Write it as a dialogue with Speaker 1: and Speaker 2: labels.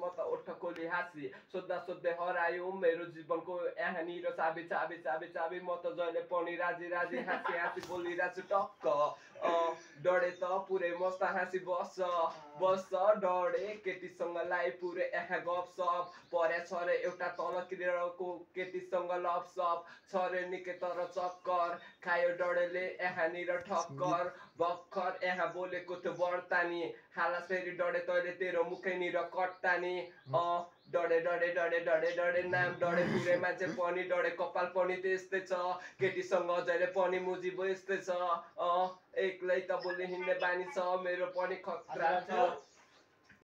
Speaker 1: म त ओठ खोली हाँसी सोद्धा सोद्धै हरायो मेरो जीवनको यहाँनिर चाबी चाबी चाबी चाबी म त जहिले पनि राजी राजी हाँसी हाँसी बोलिरहेछु टक्क डढे त पुरै मस्त हाँसी बस्छ डढे केटीसँग लाई पुरै यहाँ गफसप पर्या छ रे एउटा तलतिरको केटीसँग लफसप छ रे निकै तर चक्कर खायो डढेले यहाँनिर ठक्कर भर्खर यहाँ बोलेको थियो बढ्तानी हालास फेरि डढे तैँले तेरो मुखैनिर कट्टानी डढे डढे डढे डढे डढे नाम डढे पुरै मान्छे पनि डढे कपाल पनि त्यस्तै छ केटीसँग जहिले पनि मुजी यस्तै छ एक्लै त बोल्ने हिँड्ने बानी छ मेरो पनि खतरा छ